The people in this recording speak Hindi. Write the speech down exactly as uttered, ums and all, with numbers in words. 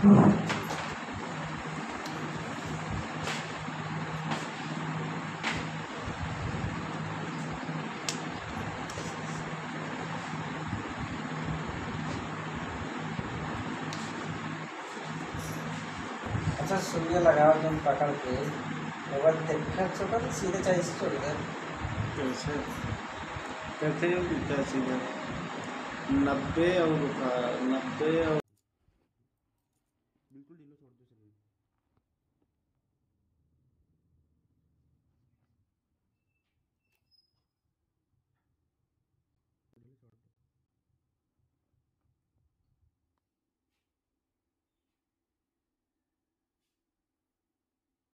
अच्छा सुइया लगाओ तुम पकड़ के एक बार देखा छोटा तो सीधे चाहिए से छोड़ दे। कैसे कैसे दिखता है सीधा नब्बे और नब्बे और बिल्कुल ढीलो छोड़ दो शरीर।